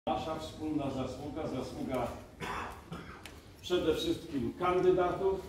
Nasza wspólna zasługa, zasługa przede wszystkim kandydatów,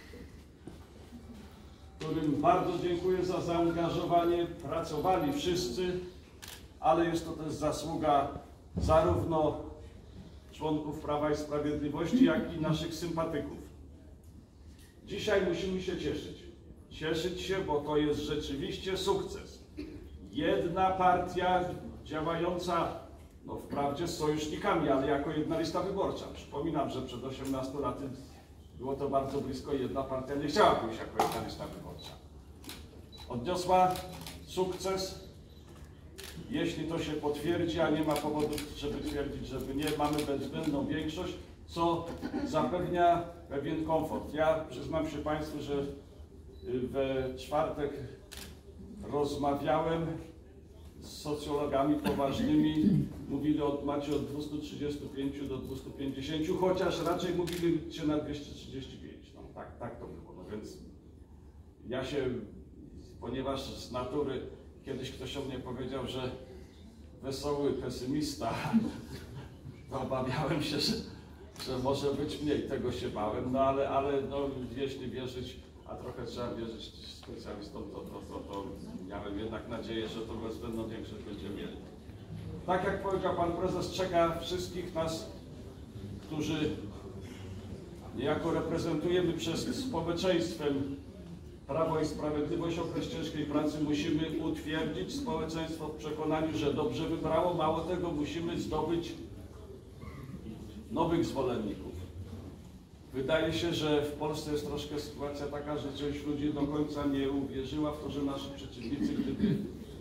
którym bardzo dziękuję za zaangażowanie. Pracowali wszyscy, ale jest to też zasługa zarówno członków Prawa i Sprawiedliwości, jak i naszych sympatyków. Dzisiaj musimy się cieszyć. Cieszyć się, bo to jest rzeczywiście sukces. Jedna partia działająca, no wprawdzie z sojusznikami, ale jako jedna lista wyborcza. Przypominam, że przed 18 laty było to bardzo blisko i jedna partia nie chciała pójść jako jedna lista wyborcza. Odniosła sukces. Jeśli to się potwierdzi, a nie ma powodów, żeby twierdzić, żeby nie, mamy bezwzględną większość, co zapewnia pewien komfort. Ja przyznam się Państwu, że we czwartek rozmawiałem z socjologami poważnymi, mówili macie od 235 do 250, chociaż raczej mówili się na 235. No, tak to było. No więc ja się, ponieważ z natury kiedyś ktoś o mnie powiedział, że wesoły pesymista, to obawiałem się, że może być mniej, tego się bałem, no ale no, jeśli wierzyć, a trochę trzeba wierzyć specjalistom, to miałem jednak nadzieję, że to bezwzględną większość będziemy mieli. Tak jak powiedział Pan Prezes, czeka wszystkich nas, którzy niejako reprezentujemy przed społeczeństwem Prawo i Sprawiedliwość, okres ciężkiej pracy. Musimy utwierdzić społeczeństwo w przekonaniu, że dobrze wybrało. Mało tego, musimy zdobyć nowych zwolenników. Wydaje się, że w Polsce jest troszkę sytuacja taka, że część ludzi do końca nie uwierzyła w to, że nasi przeciwnicy, gdyby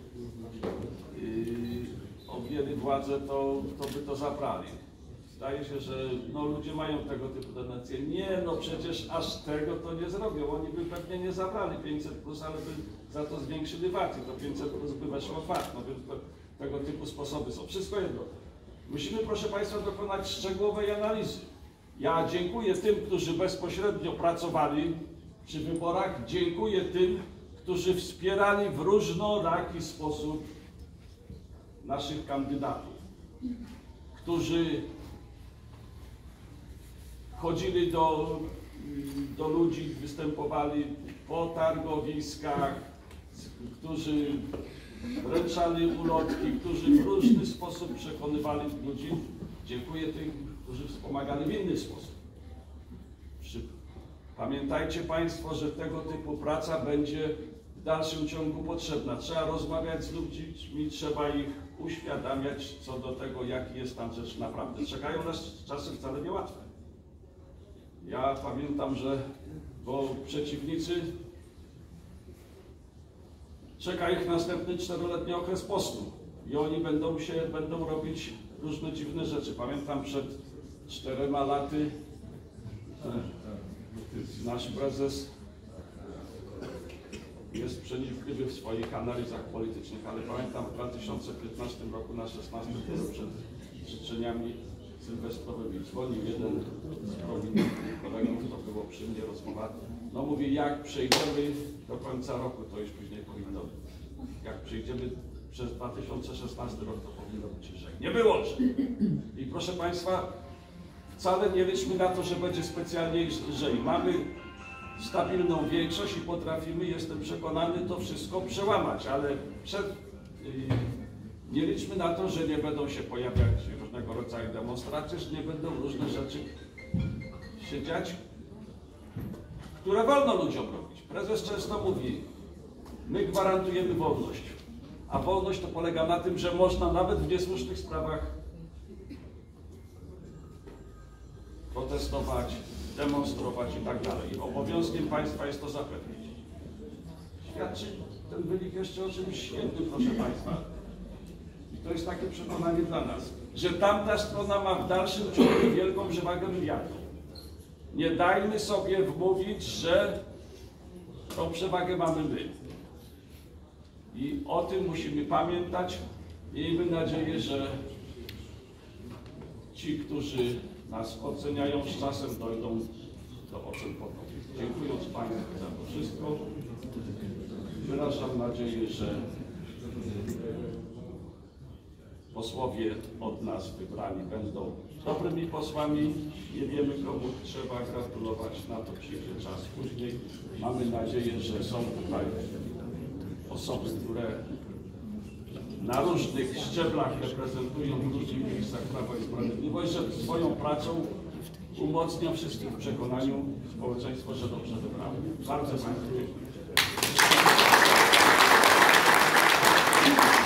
objęli władzę, to by to zabrali. Zdaje się, że no, ludzie mają tego typu tendencje. Nie, no przecież aż tego to nie zrobią. Oni by pewnie nie zabrali 500+, ale by za to zwiększyli VAT i to 500+ by weszło w VAT. No więc tego typu sposoby są. Wszystko jedno. Musimy, proszę Państwa, dokonać szczegółowej analizy. Ja dziękuję tym, którzy bezpośrednio pracowali przy wyborach. Dziękuję tym, którzy wspierali w różnoraki sposób naszych kandydatów, którzy chodzili do ludzi, występowali po targowiskach, którzy wręczali ulotki, którzy w różny sposób przekonywali ludzi. Dziękuję tym, którzy wspomagali w inny sposób. Pamiętajcie Państwo, że tego typu praca będzie w dalszym ciągu potrzebna. Trzeba rozmawiać z ludźmi, trzeba ich uświadamiać co do tego, jaki jest tam rzecz naprawdę. Czekają nas czasy wcale niełatwe. Ja pamiętam, że bo przeciwnicy czeka ich następny 4-letni okres postu i oni będą robić różne dziwne rzeczy. Pamiętam przed 4 laty nasz prezes jest przenikliwy w swoich analizach politycznych, ale pamiętam w 2015 roku na 16 przed życzeniami sylwestrowymi dzwonił jeden z prominentnych kolegów, to było przy mnie rozmowa. No mówi, jak przejdziemy do końca roku, to już później powinno być. Jak przejdziemy przez 2016 rok, to powinno być lżej. Nie było lżej. I proszę Państwa, wcale nie liczmy na to, że będzie specjalnie lżej. Mamy stabilną większość i potrafimy, jestem przekonany, to wszystko przełamać, ale nie liczmy na to, że nie będą się pojawiać różnego rodzaju demonstracje, że nie będą różne rzeczy się dziać, które wolno ludziom robić. Prezes często mówi, my gwarantujemy wolność, a wolność to polega na tym, że można nawet w niesłusznych sprawach protestować, demonstrować i tak dalej. Obowiązkiem państwa jest to zapewnić. Świadczy ten wynik jeszcze o czymś świetnym, proszę Państwa. I to jest takie przekonanie dla nas, że tamta strona ma w dalszym ciągu wielką przewagę wywiadu. Nie dajmy sobie wmówić, że tą przewagę mamy my. I o tym musimy pamiętać. Miejmy nadzieję, że ci, którzy nas oceniają, z czasem dojdą do ocen ponownych. Dziękując Państwu za to wszystko, wyrażam nadzieję, że posłowie od nas wybrani będą dobrymi posłami. Nie wiemy, komu trzeba gratulować, na to przyjdzie czas później. Mamy nadzieję, że są tutaj osoby, które na różnych szczeblach reprezentują w różnych miejscach Prawo i Sprawiedliwość, że swoją pracą umocnią wszystkich w przekonaniu społeczeństwo, że dobrze wybrało. Bardzo Państwu dziękuję.